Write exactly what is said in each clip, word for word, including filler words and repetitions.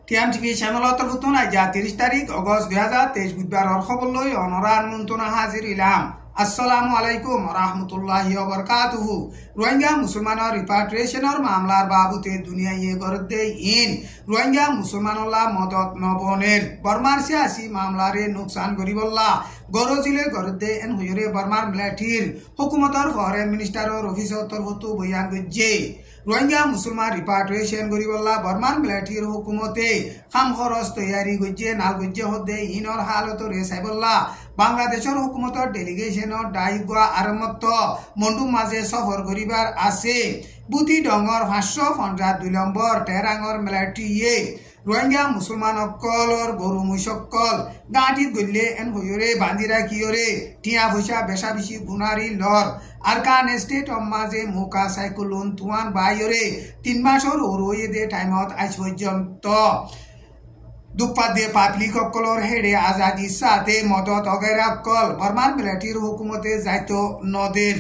TM TV চ্যানেলত ফুটন আজ তিরিশ তারিখ অগস্ট দুই হাজার তেইশ বুধবার খবর লই অনরান মন্তনা হাজির ইলাম। আসসালামু আলাইকুম রহমতুল্লাহি ওয়া বারাকাতুহু। রোহিঙ্গা মুসলমানের রিপাট্রিয়েশনের মামলার বাবুতে দুনিয়ায় গরদে ইন রোহিঙ্গা মুসলমানল্লাহ মদত নবনের বর্মার সিয়াসি মামলারে নুকসান গরিবল্লাহ গরজিলে গরদে এন হুয়রে বর্মার মিলিটারির হুকুমতর ফরেন মিনিস্টারের অফিসর তরফতু বয়ান গজ্জে রোহিঙ্গা মুসলমান রিপাট্রিয়েশন গরিবল্লাহ বর্মার মিলিটারির হুকুমতে খাম খরচ তৈয়ারি গজ্জে নাল গজ্জে হদে ইনর হালত রে সাইবল্লাহ বাংলাদেশের হুকুমতর ডেলিগেশনের দায়িত্ব আরমত্ত মন্ডুম মাঝে সফর করিবার আছে। বুতি ডঙর পাঁচশো পঞ্চাশ দুই নম্বর টেরাঙর মিলিটারিয়ে রোহিঙ্গা মুসলমান অকলর গরু মহিষকল গাঁটিত গলে এন হইরে বান্ধি রাখিয়রে টিয়া পয়সা বেসা বেশি গুনারি লর আর কান স্টেট মাঝে মুকা সাইকুলুন তুয়ান বাইরে তিন মাসর ওরয়ে দে টাইমত আজ পর্যন্ত দুপাত দিয়ে পাবলিক অকলর হেডে আজাদি সাথে মদত অগেরা অকল বর্মার মিলিটারির হুকুমতে যাইত নদের।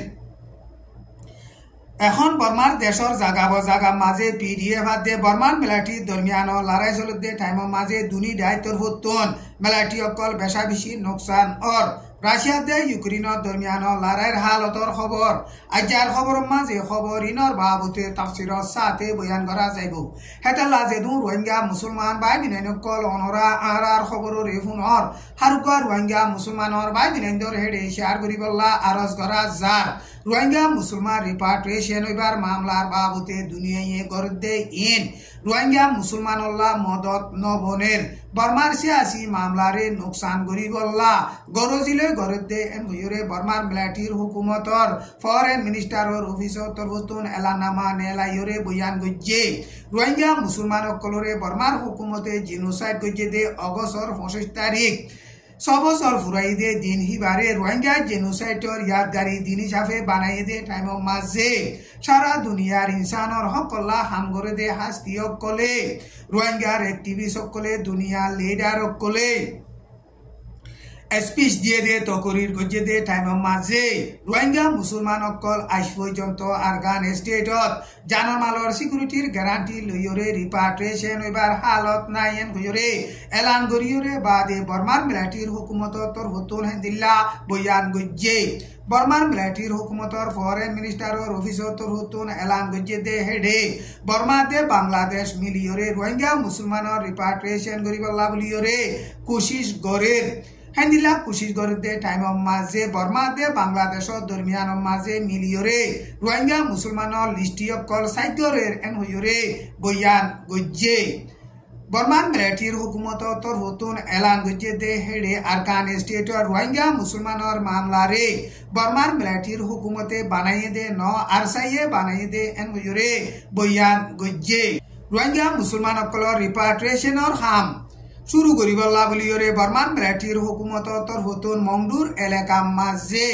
এখন বর্মার দেশর জাগা বজাগা মাঝে পিডিএফ হাতে বর্মার মিলিটারির দরমিয়ান লড়াই চলতে টাইমের মাঝে দুনি দায়িত্বর ফুটন মিলিটারি অকল বেসা বেশি নোকসান অর রাশিয়া দে ইউক্রেনের দরমিয়ান লড়াইয়ের হালতর খবর আজার খবর মাঝে খবর ইনর বাবুতে তাফসিরর সাথে বয়ান করা যাইব। হেতাল্লা যেদু রোহিঙ্গা মুসলমান বাই বিনাইনকল অনরা আর খবর রেফুনর হারুকা রোহিঙ্গা মুসলমানর বাই বিনাইন্দর হেডে শেয়ার করিবল্লা আরজ করা যার রোহিঙ্গা মুসলমান রিপাট্রিয়েশন হইবার মামলার বাবুতে দুনিয়ায় গরদে ইন রোহিঙ্গা মুসলমানল্লাহ মদত নবনের বর্মার সিয়াসি মামলারে নোকসান গরিবল্লাহ গরজিলে গরদে এন হইরে বর্মার মিলিটারির হুকুমতর ফরেন মিনিস্টারের অফিসর তরফতুন এলানামা নেলাইরে বয়ান গজ্জে রোহিঙ্গা মুসলমান অকলরে বর্মার হুকুমতে জিনোসাইড গজ্জে দে অগস্টর পঁচিশ তারিখ সবসর ফুরাই দে দিন হিবারে রোহিঙ্গা জেনোসাইডর ইয়াদগারি দিন হিসাবে বানাই দে টাইমের মাঝে সারা দুনিয়ার ইনসানর হকল্লা হাম করে দে হাস্তি অকলে রোহিঙ্গার অ্যাক্টিভিস্ট অকলে দুনিয়ার লিডার অকলে স্পিচ দিয়ে দে তকরির গজ্জে দে টাইমের মাঝে রোহিঙ্গা মুসলমান অকল আজ পর্যন্ত আরগান স্টেটত জানার মালর সিকিউরিটির গ্যারান্টি লইয়রে রিপাট্রিয়েশন হইবার হালত নাই এন হইরে এলান গরিয়রে বাদে বর্মার মিলিটারির হুকুমত তরফতুন হেন্দিল্লা বয়ান গজ্জে বর্মার মিলিটারির হুকুমতর ফরেন মিনিস্টারের অফিসর তরফতুন এলান গজ্জে দে হেডে বর্মা দে বাংলাদেশ মিলিয়রে রোহিঙ্গা মুসলমানের রিপাট্রিয়েশন গরিবল্লা বলিয়রে কোশিশ গরের হেন্দিলা কোশিশ গরদে টাইমের মাঝে বর্মা দে বাংলাদেশের দরমিয়ান মাঝে মিলিয়রে রোহিঙ্গা মুসলমানের লিস্টি অকল সাইদরের এন হইরে বয়ান গজ্জে বর্মার মিলিটারির হুকুমত তরফতুন এলান গজ্জে দে হেডে আরকান স্টেটর রোহিঙ্গা মুসলমানের মামলারে বর্মার মিলিটারির হুকুমতে বানাইয়ে দে ন আরসাইয়ে বানাইয়ে দে এন হইরে বয়ান গজ্জে রোহিঙ্গা মুসলমান অকলর রিপাট্রিয়েশনের হাম শুরু করিবল্লা বলিয়রে বর্মার মিলিটারির হুকুমত তরফতুন মংডুর এলাকা মাঝে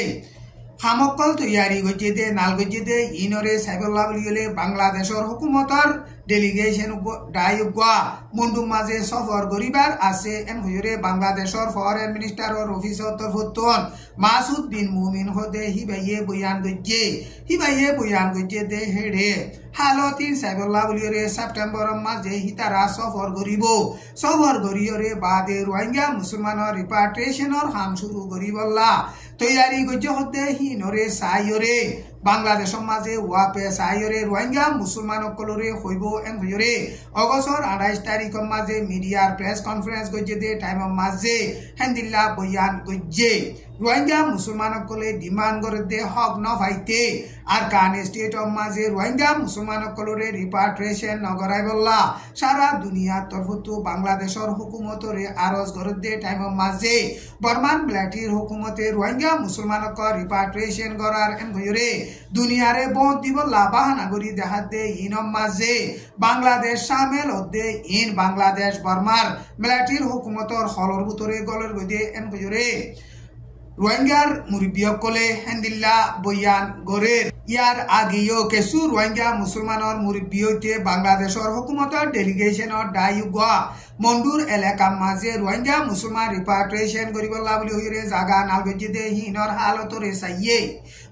হামকল তৈয়ারি গজ্জে দে নাল গজ্জে দে ইনরে সাইবল্লা বলিয়লে বাংলাদেশের হুকুমতর ডেলিগেশন দায়িত্ব মন্ডুম মাঝে সফর করিবার আছে এন হইরে বাংলাদেশের ফরেন মিনিস্টারের অফিসর তরফতুন মাসুদ বিন মুমিন হদে হিবাইয়ে বয়ান গজ্জে হিবাইয়ে বয়ান গজ্জে দে হেডে হালতিন সাইবল্লা বলিয়রে সেপ্টেম্বর মাঝে হিতারা সফর করিব সফর করিয়রে বাদে রোহিঙ্গা মুসলমানের রিপাট্রিয়েশনের কাম শুরু করিবল্লা তৈয়ারি গজ্জে হদে হিনরে সাইয়রে বাংলাদেশের মাঝে ওয়াপে সাইয়রে রোহিঙ্গা মুসলমান অকলরে হইব এন হইরে অগস্টর আঠাইশ তারিখের মাঝে মিডিয়ার প্রেস কনফারেন্স গজ্জে দে টাইমের মাঝে হেন্দিল্লা বয়ান গজ্জে রোহিঙ্গা মুসলমান অকলে ডিমান্ড করে দে হক ন ভাইতে আর কান স্টেটর মাঝে রোহিঙ্গা মুসলমান অকলরে রিপাট্রিয়েশন নগরাই বললা সারা দুনিয়ার তরফতু বাংলাদেশের হুকুমতরে আরজ করে দে টাইমের মাঝে বর্মান মিলিটারির হুকুমতে রোহিঙ্গা মুসলমান অকল রিপাট্রিয়েশন করার এন হইরে দুনিয়ারে বন্ধ দিবল্লা বাহানা করি দেখাত দে ইনম মাঝে বাংলাদেশ সামেল হদে ইন বাংলাদেশ বর্মার মিলিটারির হুকুমতর হলর ভিতরে গলের গদে এন হইরে রোহিঙ্গার মুরব্বীসকলে হেন্দিল্লা বয়ান গরের ইয়ার আগেও কিছু রোহিঙ্গা মুসলমানের মুরব্বী হইতে বাংলাদেশের হুকুমতর ডেলিগেশনের দায়িত্ব মন্ডুর এলাকার মাঝে রোহিঙ্গা মুসলমান রিপাট্রিয়েশন করিবল্লা বলি হইরে জাগা নালগজ্জে দে হিনর হালতরে চাইয়ে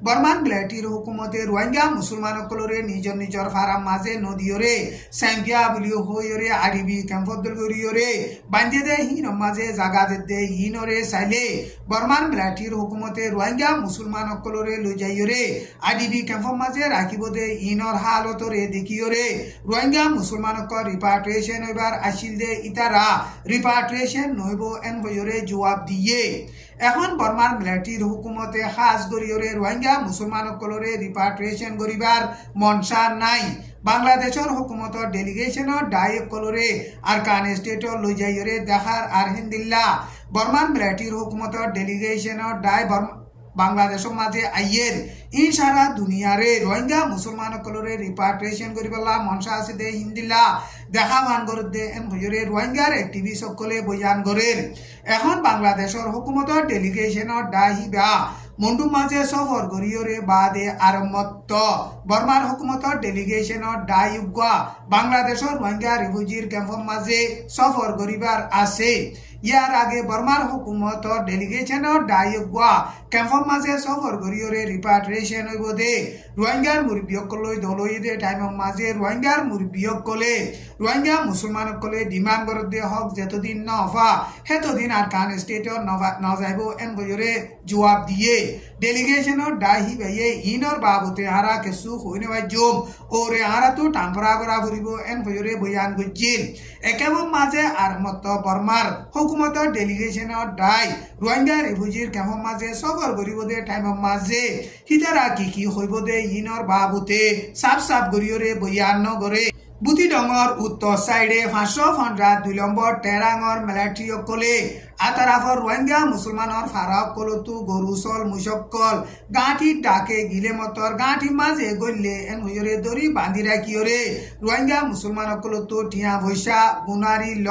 বর্মান মিলিটারির হুকুমতে রোহিঙ্গা মুসলমানসকলরে নিজৰ নিজৰ ফারাম মাঝে নদীয়রে স্যাম্পিয়া বুলিও হইরে আরবি ক্যাম্পদল গরিয়রে বান্ধে দে হিন মাঝে জাগা দে হিনরে চাইলে বর্মান মিলিটারির হুকুমতে রোহিঙ্গা মুসলমানসকলরে লৈ যাইরে আরবি ক্যাম্পর মাঝে রাখিব দে ইনর হালতরে দেখিয়রে রোহিঙ্গা মুসলমানসকল রিপাট্রিয়েশন হইবার আসিল দে ইতারা রিপাট্রিয়েশন নইব এন বইরে জবাব দিয়ে এখন বর্মান মিলিটারির হুকুমতে খাস গরিয়রে রোহিঙ্গা মুসলমানসকলরে রিপাট্রিয়েশন করিবার মনসা নাই বাংলাদেশের হুকুমতর ডেলিগেশনের ডাইকলরে আরকান স্টেটর লৈ যাইরে দেখার আর হিন্দিল্লা বর্মান মিলিটারির হুকুমতর ডেলিগেশনের ডাই বাংলাদেশের মাঝে আইয়ের ই সারা দুনিয়ারে রোহিঙ্গা মুসলমানসকলরে রিপাট্রিয়েশন করিবলা মনসা আছে দে হিন্দিল্লা দেখা মান করে দে এন হইরে রোহিঙ্গার অ্যাক্টিভিস্ট সকলে বয়ান করের এখন বাংলাদেশের হুকুমতর ডেলিগেশনের ডাহিবা মন্ডু মাঝে সফর গরিয়রে বাদে আরম্ভত বর্মার হুকুমতর ডেলিগেশনের ডাইগা বাংলাদেশের রোহিঙ্গা রিফিউজির ক্যাম্পর মাঝে সফর করিবার আছে ইয়ার আগে বর্মার হুকুমতর ডেলিগেশনের ডাইগা ক্যাম্পর মাঝে সফর গরিয়রে রিপাট্রিয়েশন হইব দে রোহিঙ্গার মুরব্বীসকললৈ দলই দে টাইমৰ মাঝে রোহিঙ্গার মুরব্বীসকলে রোহিঙ্গা মুসলমানসকলে ডিমান্ড করে দে হক যতদিন ন হফা হেতদিন আরকান স্টেটর নযাইব এন গরিয়রে জবাব দিয়ে ডেলিগেশনের ডাহি ভাইয়ে ইনর বাবতে হারা কেসু হইনে ভাই জম ওরে হারা তো টাম্পরা করা ফুরিব এন গরিয়রে বয়ান গজিল একেবারে মাঝে আর মত বর্মার হুকুমতর ডেলিগেশনের ডাই রোহিঙ্গা রিফিউজির ক্যাম্পর মাঝে সফর করিব দে টাইমৰ মাঝে হিতারা কি কি হইব দে ইনর বাবতে সাফ সাফ গরিয়রে বয়ান নগরে বুতি ডঙর উত্তর সাইডে পাঁচশো পঞ্চাশ দুই নম্বর টেরাঙর মিলিটারি সকলে আতারাফর রোহিঙ্গা মুসলমানের ফারাকলতো গরুসল মুসকল গাঁঠি ডাকে গিলে মতর গাঁঠি মাঝে গলে এন হইরে দড়ি বান্ধি রাখিয়রে রোহিঙ্গা মুসলমানসকলতো টিয়া ভৈসা গুনারি ল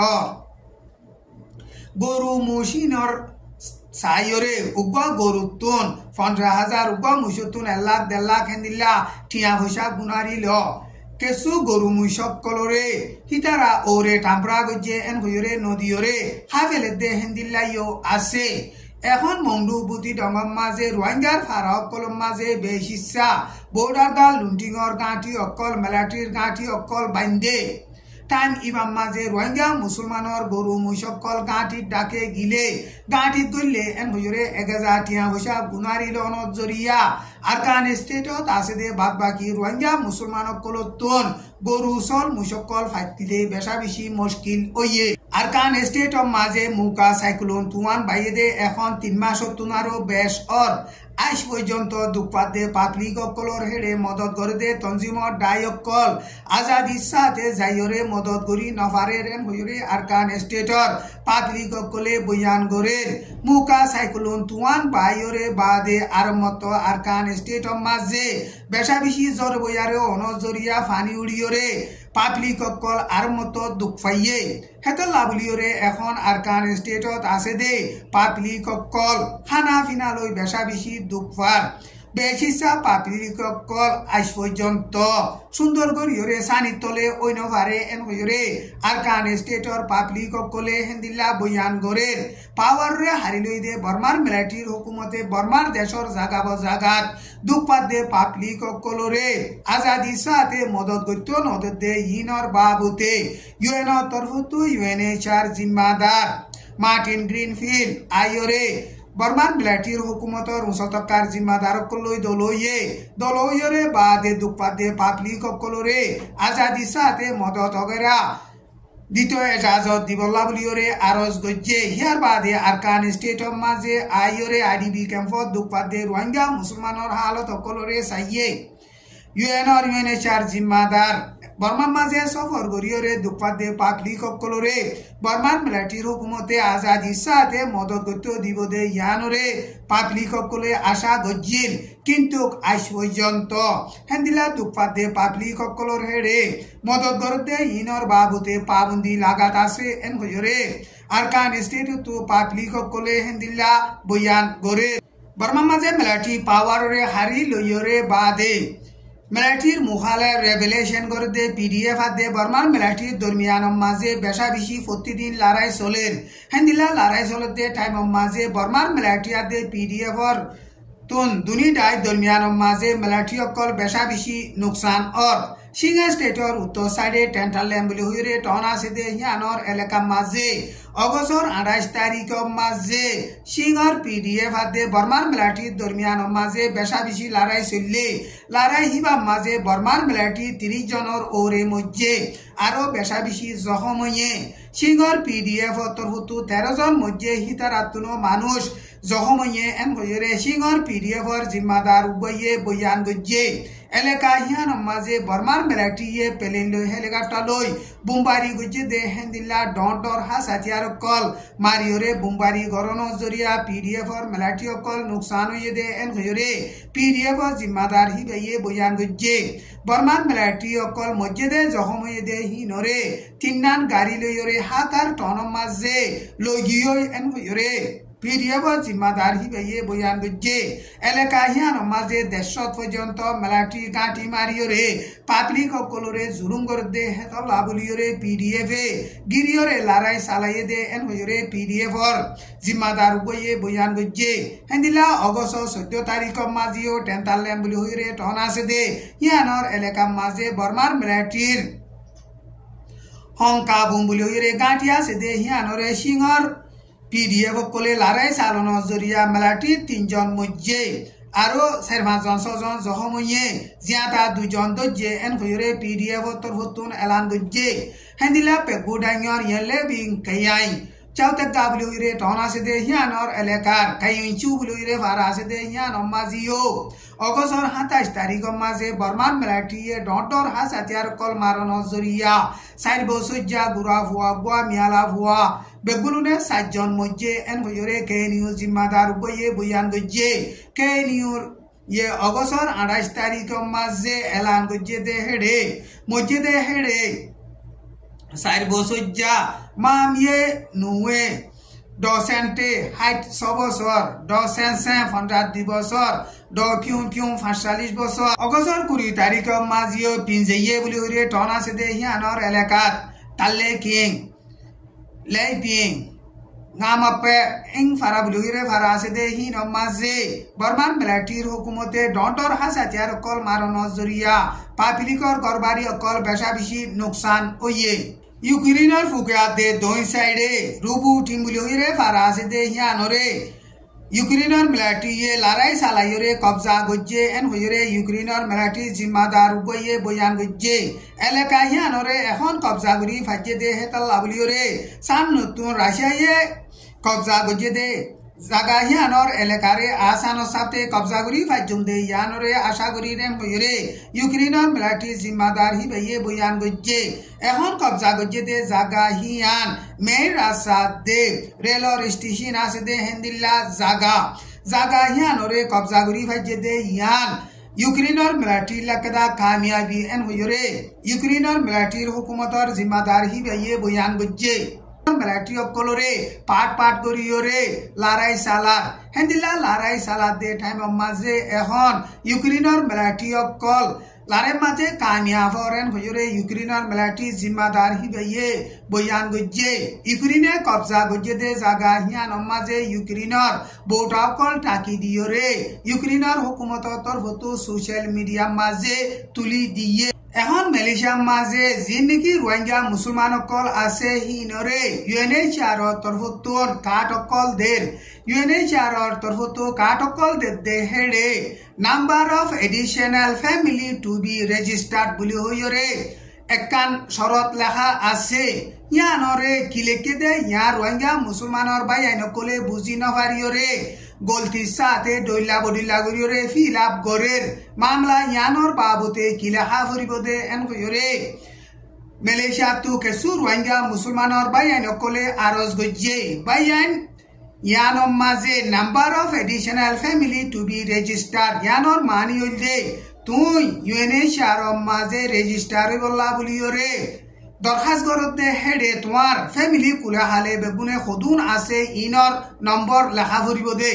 গরু মুসিনর সাইরে উগ্র গরুতুন পনেরো হাজার উগ্র মুসুতুন এক লাখ দেড় লাখ হেন্দিল্লা টিয়া ভৈসা গুনারি ল কেসু গরু মুসকলরে হিতারা ওরে টাম্পরা গজে এন হইরে নদীরে হাফেলে দে হেন্দিল্লাইও আছে এখন মংডু বুতি ডঙর মাঝে রোহিঙ্গার ফারাকলম মাঝে বেশিসা বর্ডার দাল লুন্টিঙর গাঁঠি অকল মিলিটারির গাঁঠি অকল বান্ধে টাইম ইমাম মাঝে রোহিঙ্গা মুসলমানের গরু মুসকল গাঁঠির ডাকে গিলে গাঁঠিত গলে এন হইরে এক হাজার টিয়া পয়সা গুনারিল অনজরিয়া আরকান স্টেটত আছে দে বাদ বাকি রোহিঙ্গা মুসলমানসকলতন গরু সল মুসকল ফাইতিলে বেশা বেশি মুশকিল ওয়ে আরকান স্টেটর মাঝে মুকা সাইক্লোন তুয়ান বাইয়ে দে এখন তিন মাস তুনারও বেশ অর আজ পর্যন্ত দুপাত দে পাবলিক অকলর হেড়ে মদত করে দে তঞ্জিমর ডাইকল আজাদি সাথে যাইরে মদত করি নফারে রেন হইরে আরকান স্টেটর পাবলিক অকলে বয়ান গরের মুকা সাইক্লোন তুয়ান বাইরে বাদে আরমত আরকান স্টেটর মাঝে বেশা বেশি জ্বর বইয়ারে অনজরিয়া ফানি উড়িয়রে পাবলিক অকল আরমত দুঃখ পাইয়ে হেতল লাভলিয়রে এখন আরকান স্টেটত আছে দে পাবলিক অকল খানা ফিনা লই বেশা বেশি দুঃখ পার বেশিসা পাবলিক অকল আজ পর্যন্ত সুন্দর গরিয়রে সানি তলে ওই নভারে এন হইরে আরকান স্টেটর পাবলিক অকলে হেন্দিল্লা বয়ান গরের পাওয়ার রে হারি লই দে বর্মার মিলিটারির হুকুমতে বর্মার দেশর জাগা জাগাত দুপাত দে পাবলিক অকলরে আজাদি সাথে মদত গত্য নদত দে ইনর বাবুতে ইউএন তরফতু ইউএনএইচআর জিম্মাদার মার্টিন গ্রিনফিল্ড আইরে বর্মান মিলিটারির হুকুমতর উঁচতকার জিম্মাদারকলৈ দলইয়ে দলইয়রে বাদে দুপাদে পাবলিক অকলরে আজাদি সাথে মদত অগেরা দ্বিতীয় এজাজত দিবল্লা বুলিয়রে আরজ গজ্জে হিয়ার বাদে আরকান স্টেটর মাঝে আইয়রে আইডিবি ক্যাম্পত দুপাদে রোহিঙ্গা মুসলমানের হালত অকলরে চাইয়ে ইউএনর ইউএনএইচআর জিম্মাদার বর্মান মাঝে সফর গরিয়রে দুপাদে পাবলিক অকলরে বর্মান মিলিটারির হুকুমতে আজাদি সাথে মদত গত্য দিব দে ইয়ানরে পাবলিক অকলে আশা গজ্জিল কিন্তু আজ পর্যন্ত হেন্দিলা দুপাদে পাবলিক অকলর হেড়ে মদত গরতে ইনর বাবুতে পাবন্দি লাগাত আছে এন হইরে আরকান স্টেটত পাবলিক অকলে হেন্দিলা বয়ান গরে বর্মান মাঝে মিলিটারি পাওয়ারে হারি লইয়রে বাদে মিলিটারির মুখালে রেভেলেশন করে দে পিডিএফ দে বর্মার মিলিটারির দরমিয়ান মাঝে বেশা বেশি প্রতিদিন লড়াই চলের হেন্দিলা লড়াই চলে দে টাইম মাঝে বর্মার মিলিটারি দে পিডিএফর तुन दुनी डाय दरमियान माजे मिलिट्री अकल बेशा बिशी नुकसान और सिंगा स्टेटर उत्तर साइडे टेंटालेम बुली हुईरे टना से दे यानर एलेका माजे अगसर आठाईस तारीख माजे सिंगर पीडीएफ आदे बर्मार मिलिट्री दरमियान माजे बेशा बिशी लड़ाई चलले लड़ाई हिबा माजे बर्मार मिलिट्री त्रिश जनर ओरे मध्य आरो बेशा बिशी जखम हये सिंगर पीडीएफ तरफुतु तेरह जन मध्य हितारातुनो मानुष जखम हये एन हये सिंगर पीडीएफर जिम्मेदार उबये बयान गजे एलेका हियान माजे बर्मार मिलिट्री ये पेलेन लो हेलीकॉप्टर लोई बुम्बारी गजे दे हेंदिला डॉटर हास हथियार कल मारियोरे बुम्बारी गरनो जरिया पीडीएफ और मिलिट्री कल नुकसान ये दे एन हये पीडीएफ और जिम्मेदार ही ये बयान गजे बर्मार मिलिट्री कल मध्य दे जखम ये दे ही नरे तिन्नान गाड़ी लयोरे हाकार टन माजे लोगियो एन हये पीडीएफ जिम्मेदार ही ये बयान गजे एलेका हियान माजे देशत पर्यंत मिलिट्री गांठी मारियोरे पाब्लिक कलोरे जुलुम कर दे हेतल लाबुलियोरे पीडीएफ गिरियोरे लड़ाई सालाये दे एन हये पीडीएफ और जिम्मेदार ये बयान गजे हेंदिला अगस्त चौदह तारीख माजियो टेंटालेम बुली हये टना से दे हियानर एलेका माजे बर्मार मिलिट्रीर हंका बुम बुली हये गांठिया से दे हियानरे सिंगर पीडीएफ कोले लड़ाई चालानो जरिया मिलिट्री तीन जन मध्य आरो सेरमा जन छजन जखम हये जियाता दुजन दजे एन हये पीडीएफ तरफुतुन एलान गजे हेंदिला पेगु डांगर येले बिं कयाई चाउते गाबलु हये टना से दे हियानर एलेकार कायिंचु बुलु हये फारा से दे हियान माजियो अगसर सत्ताईस तारीख माजे बर्मार मिलिट्री ये डॉटर हास हथियार कल मारन जरिया साइड बसज्जा गुरा हुआ गुआ मियाला हुआ बेगुलुने सात जन मध्य एन हये के न्यूज जिम्मेदार ये बयान गजे के न्यूज ये अगसर आठाईस तारीख माजे एलान गजे दे हेडे मध्य दे हेडे साइड बसज्जा माम ये नुए डसेंटे हाइट सबसर डसेंसे फंडा दिबसर ड क्यों क्यों फांसालिस बसर अगसर कुड़ी तारीख माजियो पिंजे बुली हये टना से दे हियानर एलेकात ताले किंग लेपिंग नामपे इंग फारा बुली हये फारा से दे हिन माजे बर्मान मिलिट्री हुकुमते डॉटर हास हथियार कल मारन जरिया पापिलिकर गरबारी अकल बेशा बिशी नुकसान हये यूक्रेनर फुकिया दे दोई साइडे रूबू टीम बुली हये फारा से दे हियानरे यूक्रेनर मिलिट्री ये लड़ाई सालायोरे कब्जा गजे एन हये यूक्रेनर मिलिट्री जिम्मेदार उबये बयान गजे एलेका हियानरे एखन कब्जा गुरी फाजे दे हेतल लाबलियोरे सान नतुन राशिया ये कब्जा गजे दे जागा हियानर एलेकारे आसान साथे कब्जा गुरी फाजुम दे यानरे आशा गुरी रेम हये यूक्रेनर मिलिट्री जिम्मेदार ही ये बयान गजे एखन कब्जा गजे दे जागा हियान मेर रास्ता दे रेलर स्टेशन आसे दे हेंदिल्ला जागा जागा हियानरे कब्जा गुरी फाजे दे यान यूक्रेनर मिलिट्री लकदा कामयाबी एन हये यूक्रेनर मिलिट्री हुकुमतर जिम्मेदार ही ये बयान गजे मिलिट्री कलोरे पाट पाट करियोरे लड़ाई सालार हेंदिला लड़ाई सालार दे टाइम माजे एखन यूक्रेनर मिलिट्री कल लड़ाई माजे कामयाब हरेन हये यूक्रेनर मिलिट्री जिम्मेदार ही ये बयान गजे यूक्रेने कब्जा गजे दे जागा हियान माजे यूक्रेनर बोटा कल टाकी दियोरे यूक्रेनर हुकुमत तरफतो सोशल मीडिया माजे तुली दिए এখন মালয়েশিয়া মাঝে জিন্দিগি রোহিঙ্গা মুসলমান অকল আছে হিনরে ইউএনএইচআর তরফতোর কাট অকল দের ইউএনএইচআর তরফতো কাট অকল দে দে হেডে number of additional family to be registered বলি হইরে একান শরত লেখা আছে ইয়ানরে কিলেকে দে ইয়া রোহিঙ্গা মুসলমানর ভাই আইনকলে বুঝি নপারিয়রে गलती साथे डोइला बडिला गरियोरे फिलाप गरेर मामला यानर बाबते किलाहा फरिबदे एन गयोरे मालয়েশিয়া तु केसु रोहिंग्या मुसलमानर बायान कोले आरज गजे बायान यानर माजे number of additional family to be registered यानर मानी होइले तुई यूएनएचआर माजे रजिस्टर बोला बुलियोरे दरखास्त करते हेडे तुम्हार फैमिली कुला हाले बेगुने खुदुन आसे इनर नंबर लेखा भरिब दे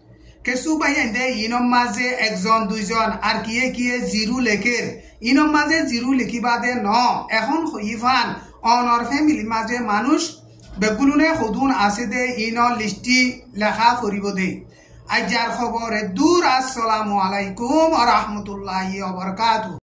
केसु बाहिन दे इनम माजे एकजन दुइजन आर किए किए जिरु लेकेर इनम माजे जिरु लिखिबा दे न এখন খইফান অনর ফ্যামিলি মাঝে মানুষ বেগুলুনে খুদুন আছে দে ইনর লিস্টি লেখা ভরিব দে আইজার খবরে দূর। আসসালামু আলাইকুম ওয়া রাহমাতুল্লাহি ওয়া বারাকাতুহু।